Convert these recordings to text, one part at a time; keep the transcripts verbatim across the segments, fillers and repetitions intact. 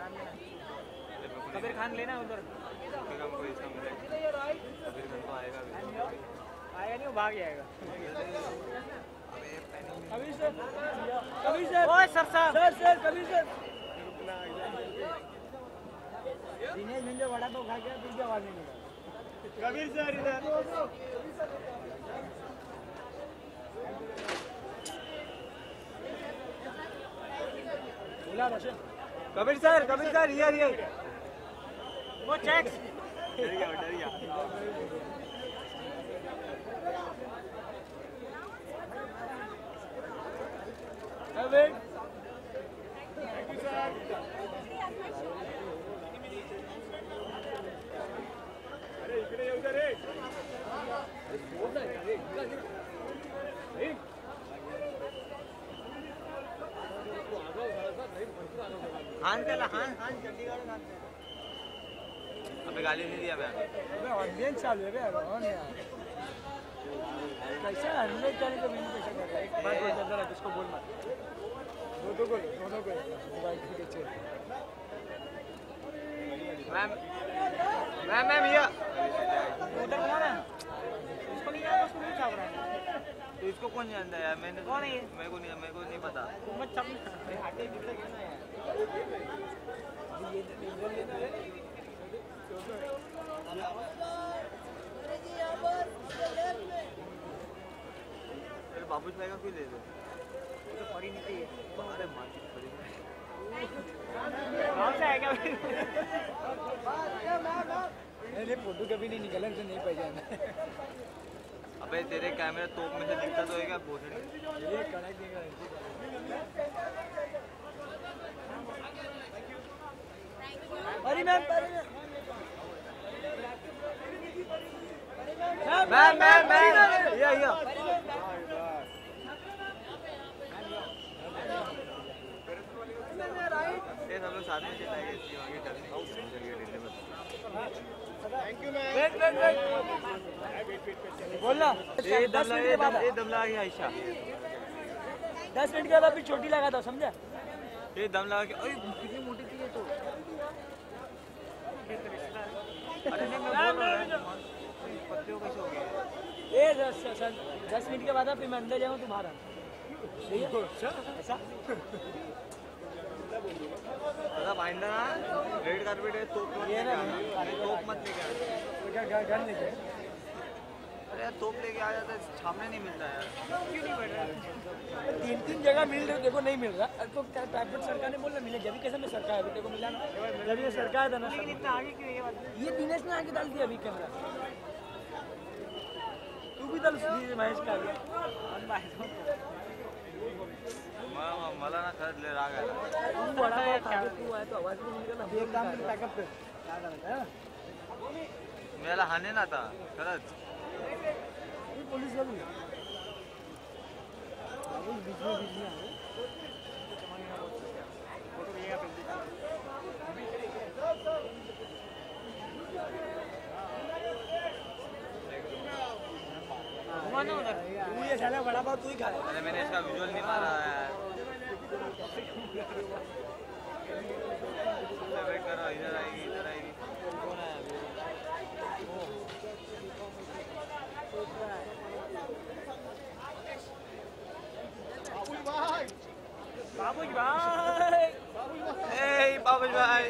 कबीर खान लेना उधर। कबीर खान तो आएगा आएगा नहीं, वो भाग जाएगा। कबीर सर, कबीर सर, ओए सर साहब, sir sir Kabir sir. Dinesh मिंजो वड़ा तो खा गया, तुझे आवाज नहीं मिला। कबीर सर इधर। बोला Roshan. Kabir sir, Kabir sir, here here. वो चेक। डर गया डर गया। वेट। Thank you sir. अरे इकडे येऊ दे रे। हान त्याला हान हान जल्दी काढून हान त्याला। अबे गाली नहीं दिया मैं। अबे ऑडियंस चालू है बे कौन यार। कैसा हंड्रेड जाने का मैंने कैसा कर रहा है। एक बात बोल जरा किसको बोल मत। दो दो गोल दोनों गोल मोबाइल के पीछे। मैम मैम मैम ये उधर कौन है? इसको नहीं जानता, उसको नहीं छाप रहा है। तो इसको कौन जानता है यार? मैंने कौन है ये? मेरे को नहीं मेरे को नहीं पता। मत छाप। हटे दिखता कैसा है यार? ये बोल लेना है। अरे बाबूज भाई का क्यों दे दो? वो तो पड़ी नहीं थी। अरे मार पड़ी। कौन सा है क्या? नहीं फोटो कभी नहीं निकला तो नहीं पहचाना। अबे तेरे कैमरा तोप में से दिखता तो है क्या? भोसड़ी ये कनेक्ट नहीं कर। अरे मैम मैम मैम मैम ये ये ये सब लोग साथ में चलाएंगे इसकी आगे चलेंगे। Thank you ma'am. Wait wait wait बोलना। ये दमला ये दम ये दमला गया आयशा। दस मिनट के बाद फिर छोटी लगा दो, समझा? ये दम लगा के अरे कितनी मोटी थी ये तो। अरे नहीं मैं बोल रहा हूँ पत्तियों कैसे हो गए? ये दस दस मिनट के बाद फिर मैं अंदर जाऊँ तू बाहर आ। ऐसा मतलब आइंदा ना रेड कारपेट है तोप मत लेके आना। तोप मत लेके आना। गन लेके। अरे यार तोप लेके आ जाता है, छापने नहीं मिलता यार। क्यों नहीं बैठ रहा? तीन तीन जगह मिल रहे देखो नहीं मिल रहा। तो क्या प्राइवेट सरकार ने बोला मिले, जब कैसे में सरकार है देखो मिला ना। जब ये सरकार था ना। लेकिन इतना आगे क्यों ये बात? ये दिनेश ने आगे डाल दिया अभी कैमरा। तू भी डाल महेश का आगे। मला ना खरंच लय राग आला। तू बड़ा है तू आया तो आवाज नहीं निकला। एक काम कर पैकअप कर क्या करता है मला हाने ना आता खरंच। पुलिस वाले बीच में बीच में फोटो लिया फिर घुमाना उधर। तू ये साला बड़ा पाव तू ही खा। अरे मैंने इसका विजुअल नहीं मारा यार। वेट करो इधर आएगी इधर आएगी। कौन आया अभी? बाबूजी भाई। ए बाबूजी भाई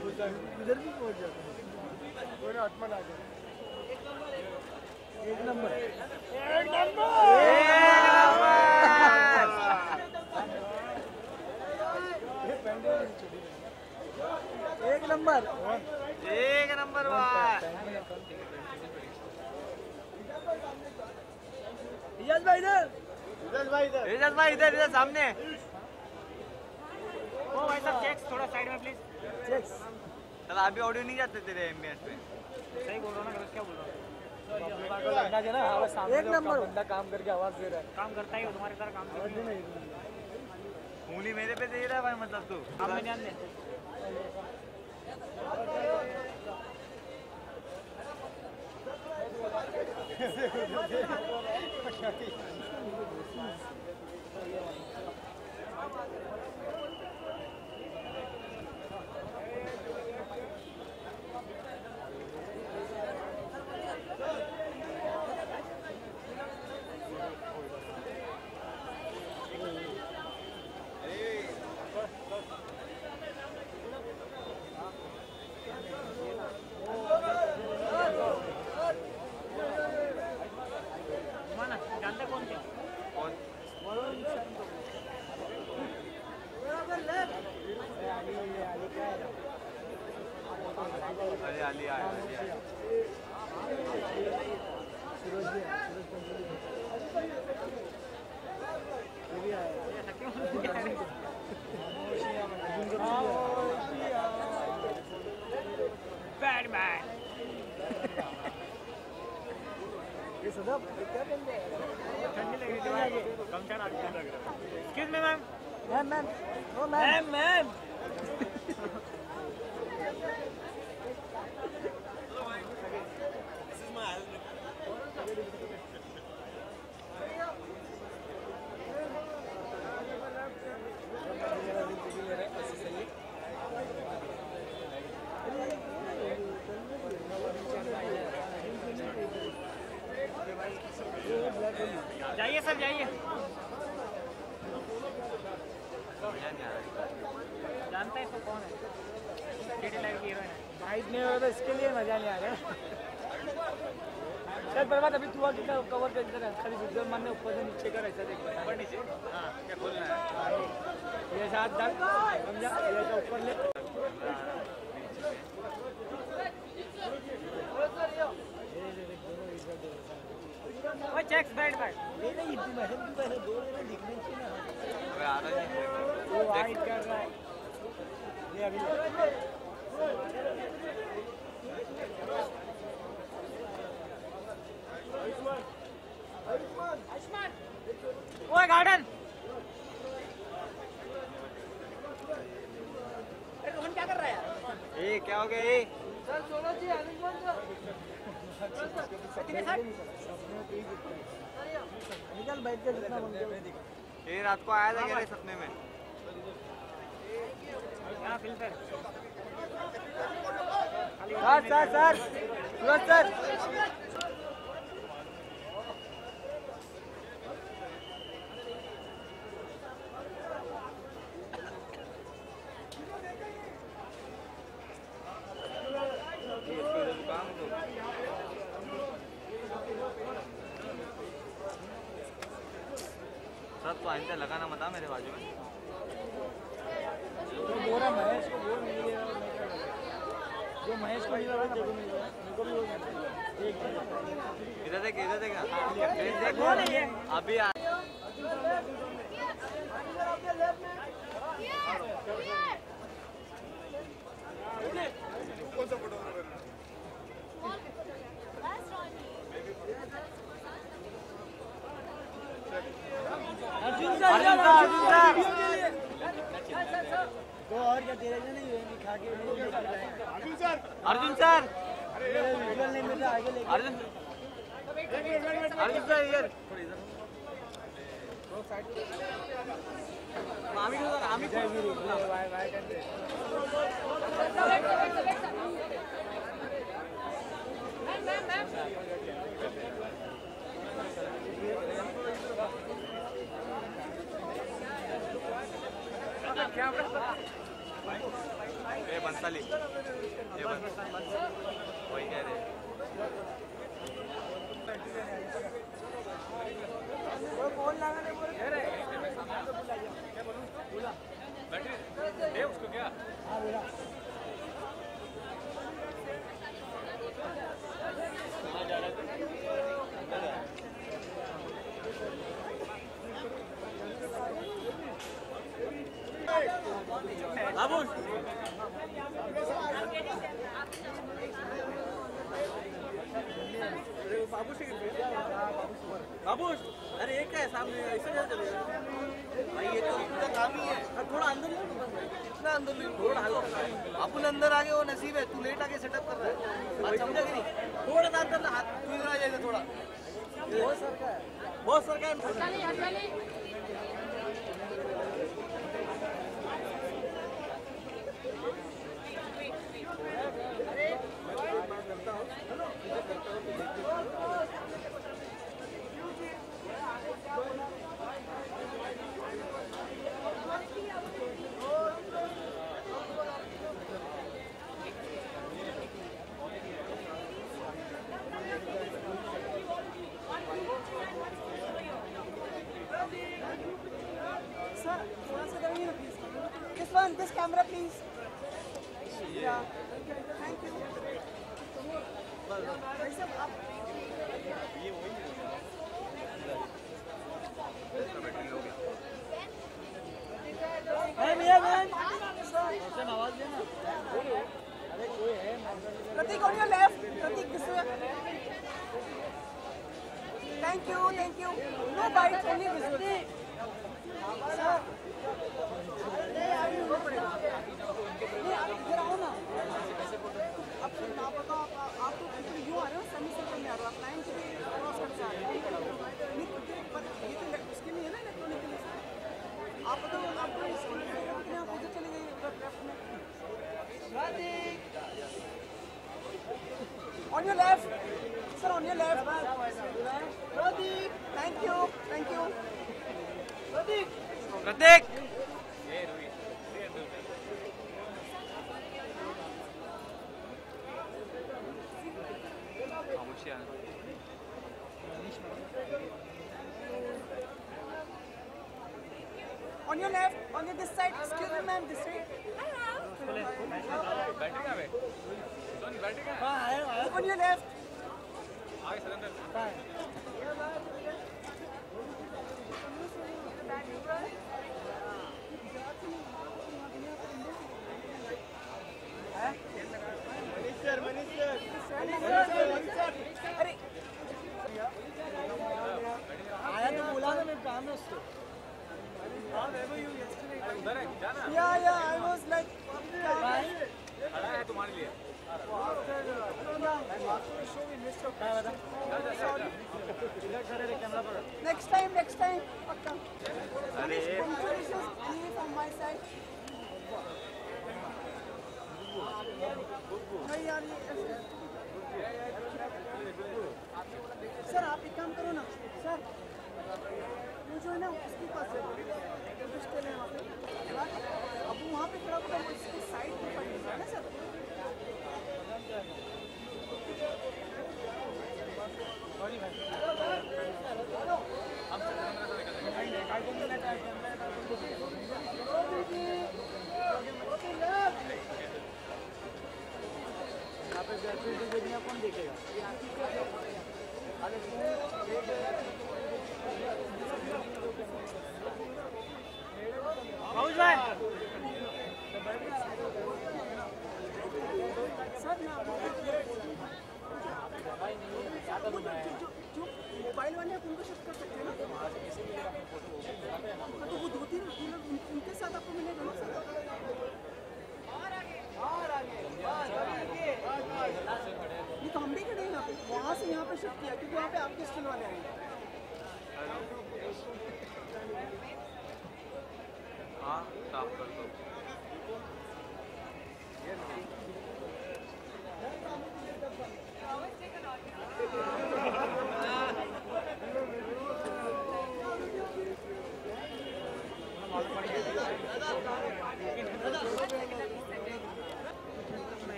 इधर भी पहुंच जाता है कोई ना आत्मा आ जाए एक नंबर एक नंबर एक नंबर एक नंबर भाई इजाज भाई इधर इधर भाई इधर रिजल्ट भाई इधर इधर सामने ओ भाई साहब चेक्स थोड़ा साइड में प्लीज चेक्स चल अभी ऑडियो नहीं जाते तेरे एमबीएस पे सही बोल रहा हूँ ना गलत क्या बोल रहा हूँ लगना चाहिए ना हमारे सामने एक नंबर बंदा काम करके आवाज दे रहा है काम करता ही हो तुम्हारे तरह काम करता है उंगली मेरे पे दे रहा है भाई मतलब तू काम में ध्यान दे जानते कौन थे कौन अरे अली आया अली आया बैटमैन ये सदा क्या बन रहा है ठंडी लग रही है कम चढ़ा excuse me ma'am ma'am ma'am no ma'am ma'am जाइए सर जाइए जानता है इसको कौन है केटी लाइव की हीरोइन है फाइट नहीं होगा तो इसके लिए मजा नहीं आ रहा चल बर्बाद अभी तू आके कवर कर इधर खाली विजुअल मारने ऊपर से नीचे कर ऐसा देख ऊपर नीचे हाँ क्या खोलना है ये साथ डाल समझा ये तो ऊपर ले ओए चेक्स बैट बैट ये नहीं इतनी मैडम की पहले दो लेना दिखने चाहिए ना अबे आ रहा है वो वाइट कर रहा है ये अभी ओए गार्डन अरे रोहन क्या कर रहा है यार ए क्या हो गया ए सर सोलो जी आयुष्मान निकल बैठ के जितना मन करे ए रात को आया था क्या रे सपने में यहाँ filter sir sir sir Suraj sir सब तो आइंदा लगाना मत मेरे बाजू में जो बोल रहा महेश को बोल नहीं रहा जो महेश को नहीं रहा ना मेरे को भी वो इधर देख इधर देख देख अभी आ अर्जुन सर तो और क्या तेरे लिए नहीं हुए खा के Arjun sir Arjun sir visual नहीं मिलता आगे लेके अर्जुन अर्जुन सर इधर मामी को मामी को बाय बाय करते ए बंसाली ये बंस वही कह रहे फोन लगाने बोल रहे बैटरी दे उसको क्या हाँ बोला बाबू बाबू अरे ये क्या है सामने ऐसे कैसे चलेगा भाई ये तो इतना काम ही है थोड़ा अंदर ले इतना अंदर ले थोड़ा हल्का अपन अंदर आगे वो नसीब है तू लेट आके सेटअप कर रहा है बात समझा कि नहीं थोड़ा सा अंदर हाथ तू इधर आ जाएगा थोड़ा बहुत सरका है बहुत सरका है This one, this camera, please. Yeah. Thank you. Hey, भैया बहन. आवाज देना. अरे कोई है. Pratik on your left. Pratik this way. Thank you, thank you. No bites, only visual. Sir. इधर आओ ना आप आप बताओ आप तो यू आ रहे हो समी से नहीं आ रहे हो आप लाइन से क्रॉस कर जा रहे हो नहीं पर ये तो उसके लिए है ना इलेक्ट्रॉनिक आप बताओ आप कितने आप उधर चले गए लेफ्ट में on your left sir on your left Prateek thank you thank you Prateek Prateek On your left, on your this side. Excuse me, ma'am, this side. Battery कहाँ है सोनी बैटरी कहाँ है हाँ आया आया On your left. आगे सिलेंडर मनीषर मनीषर अरे आया तो बोला ना मैं काम है उससे उधर है जाना Yeah, yeah, I was like, खड़ा है तुम्हारे लिए next time, next time. अरे From my side. सर आप एक काम करो ना सर वो जो है ना उसके पास है अब वहाँ पे खड़ा होगा उसके साइड में पड़ेगा ना सर सॉरी भाई यहाँ पे दुनिया कौन देखेगा भाई सर जो मोबाइल वाले हैं उनको शिफ्ट कर सकते हैं ना तो वो दो तीन उनके साथ आपको मिलेगा ना सर नहीं तो हम भी खड़े हैं यहाँ पे वहाँ से यहाँ पे शिफ्ट किया क्योंकि वहाँ पे आपके स्किल वाले हैं हाँ साफ कर दो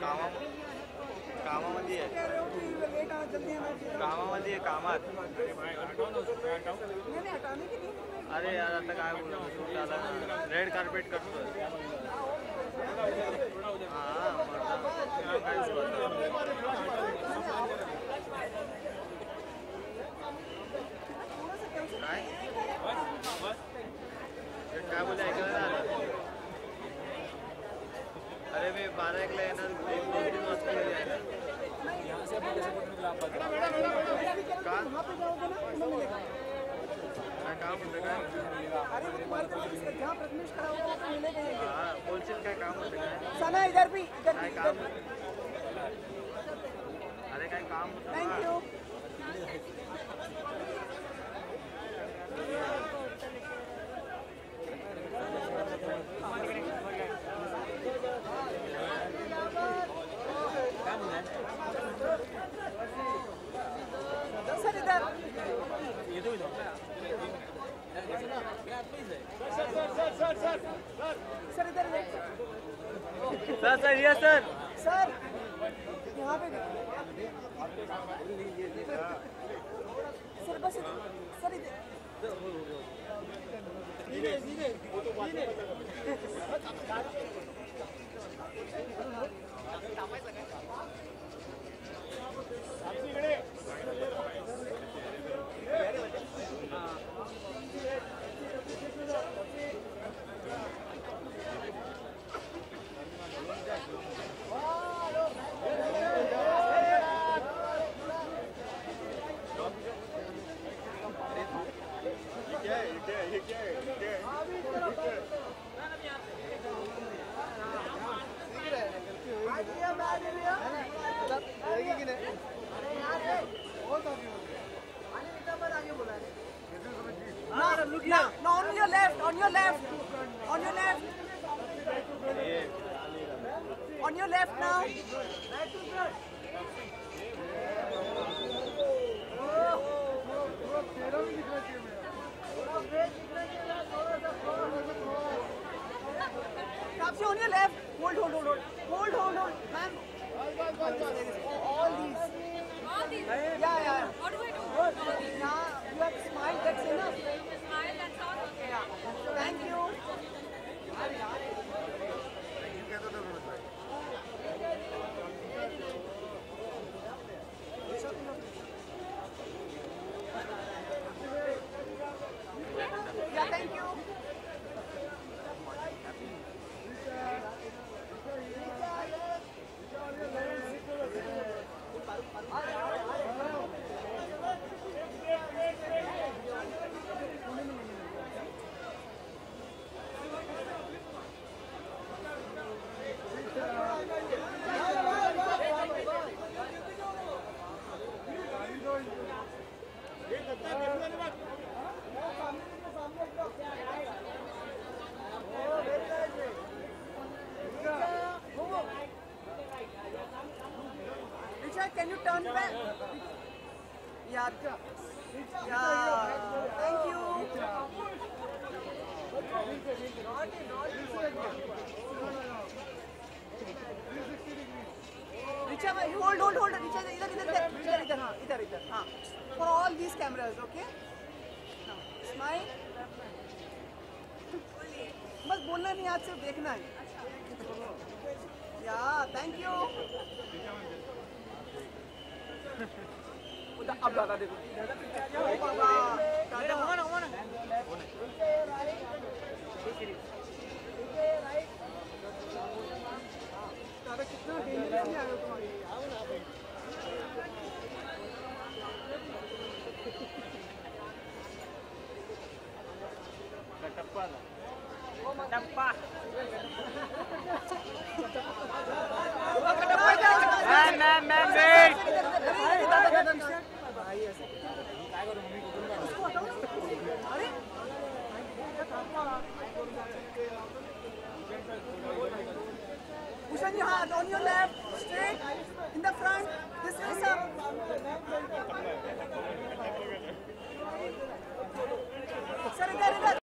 कामा कामामध्ये आहे कह रहे हो कि लेट आना जल्दी आना चाहिए। कामामध्ये आहे कामात नहीं नहीं हटाने के लिए अरे यार आता काय बोलू शूट आला रेड कार्पेट करतोय हां काय काय बोलले ऐकलं ना अरे मी बारा एकला येणार एक दोन तीन वाजता घरी यायला का वहाँ पे जाओगे ना तो मिलेगा। काय काम होतं काय अरे वो तुम्हारे तरफ से जहाँ प्रथमेश खड़ा होगा तो मिलेगा ही। हां बोलशील काय काम होतं काय सना इधर भी इधर काय भी काम अरे काय काम होतं थैंक ना? यू। सर इधर सर इधर सर सर ये सर सर यहाँ पे सर बस इधर सर इधर धीरे धीरे धीरे Now, now on your left, on your left, on your left, on your left now. Tapsi, on your left. Hold, hold, hold, hold, hold, hold, hold, ma'am. All these. All these? Yeah, yeah. What do I do? All these? Yeah, you have smiled. That's enough. Smile, that's all? Okay. Yeah. Thank you. Yeah, thank you. Richard, can you turn back? Yeah. Yeah. Thank you. Richard, hold, hold, hold. Richard, इधर, इधर, इधर, इधर, इधर, हाँ, इधर, इधर, हाँ. For all these cameras, okay? Now, smile. बस बोलना नहीं, आज सिर्फ देखना है. Yeah, thank you. अब दादा देखो. ओ बाबा. दादा हुआ ना, हुआ ना. दादा कितना डेंजरस में आ गए तुम्हारे. टप्पा टप्पा man man man wait Bhushan, your hand on your left, straight, in the front, this way, sir. Sir, इधर, इधर.